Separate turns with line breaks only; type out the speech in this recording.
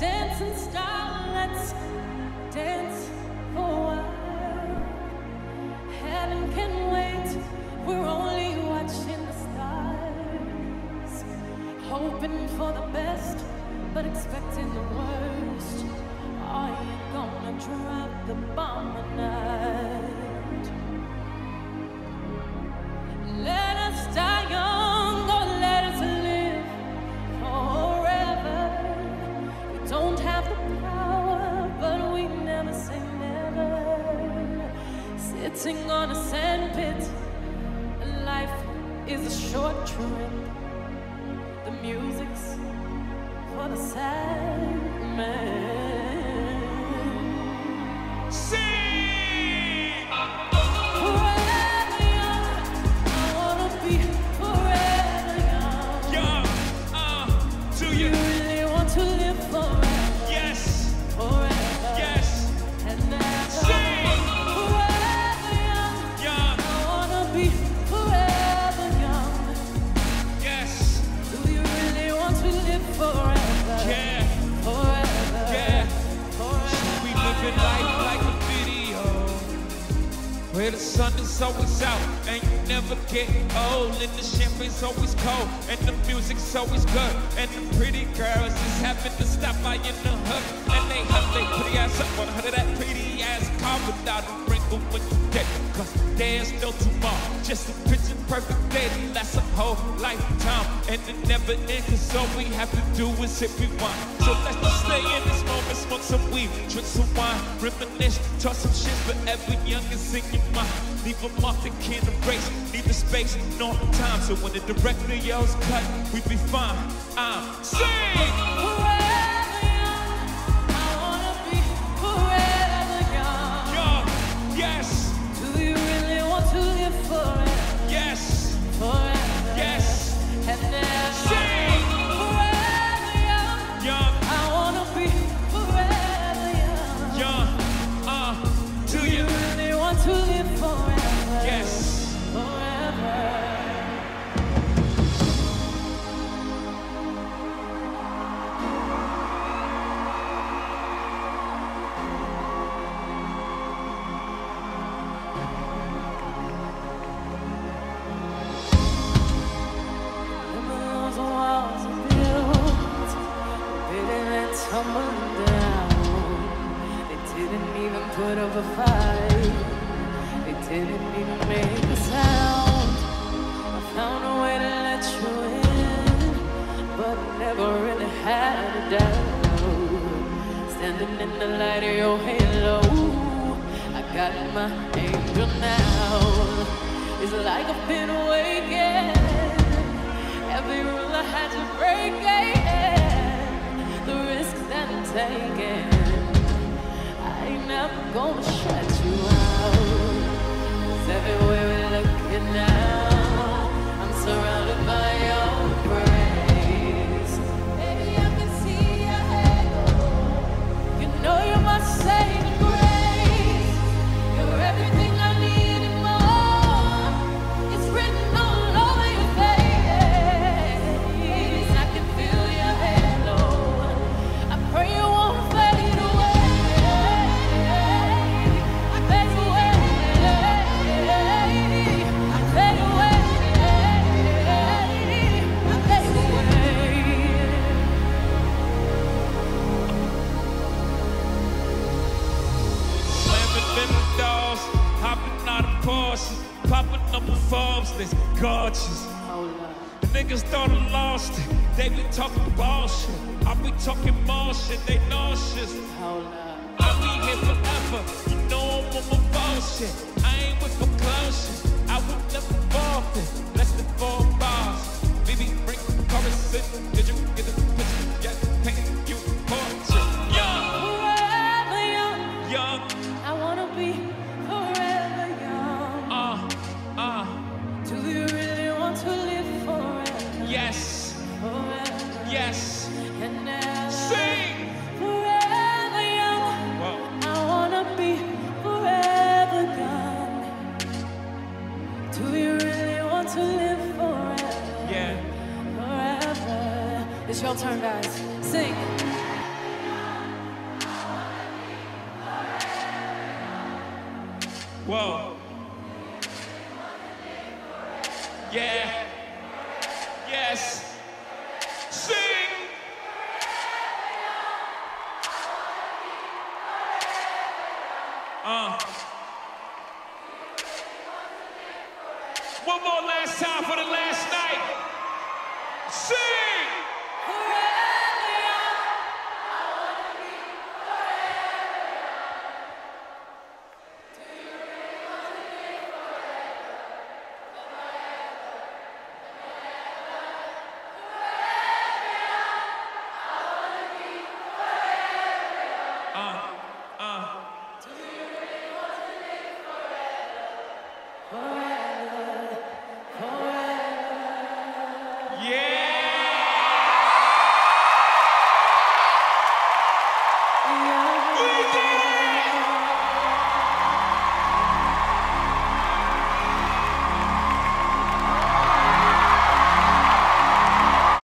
dancing star, let's dance for a while. Heaven can wait, we're only watching the stars, hoping for the best, but expecting the worst. Are you gonna drop the bomb tonight? Let us die young or let us live forever. We don't have the power, but we never say never. Sitting on a sandpit, life is a short trip. The music's for the sad man.
Where the sun is always out and you never get old, and the champagne's always cold and the music's always good, and the pretty girls just happen to stop by in the hood, and they have their pretty ass up on her that pretty ass car without a wrinkle when you get, cause there's no tomorrow, just a picture perfect day that lasts a whole lifetime, and it never ends, cause all we have to do is hit rewind. So let's just stay in this moment, smoke some weed, drink some wine, reminisce, talk some shit forever young and sing your mind. Leave them off, they can't erase, need the space, no time. So when the director yells cut, we be fine. I'm sing!
Forever young, I wanna be forever young.
Young, yes.
Do you really want to live forever?
Yes.
Forever.
Yes.
And never.
Sing!
Forever young.
Young.
I wanna be forever young.
Young,
do you really want to live forever?
Yes.
Forever. Those walls are built, they didn't tumble down. They didn't even put up a fight. They didn't even make a sound. I found a way to let you in, but never really had a doubt. Standing in the light of your halo, I got my angel now. It's like I've been awakened. Every rule I had to break it. The risk that I'm taking, I ain't never gonna shut you out. 'Cause everywhere we're looking now, I'm surrounded by your praise. Baby, I can see your halo. You know you're my saving grace. You're everything I need and more. It's written all over your face. I can feel your halo. I pray you won't fade away. I fade away. I fade away. I fade away.
Slamming them doors, hopping out of Porsches, popping up a Forbes list, gorgeous. The niggas thought I lost it, they be talking bullshit. I be talking more shit, they nauseous. I'll be here forever, you know I'm on my bullshit. I ain't with no clown shit, I would never forfeit. Less than 4 bars, baby bring the chorus in. Did you get the picture? Yeah, painting you a portrait. Young,
Forever young,
young,
I wanna be forever young. Do you really want to live forever?
yes,
Forever.
yes.
And never.
Sing!
Forever young,
Whoa.
I wanna be forever young. Do you really want to live forever?
Yeah.
Forever. It's your turn, guys. Sing.
Whoa. Yeah. Yes. Sing. One more last time for the last night. Sing. Yeah.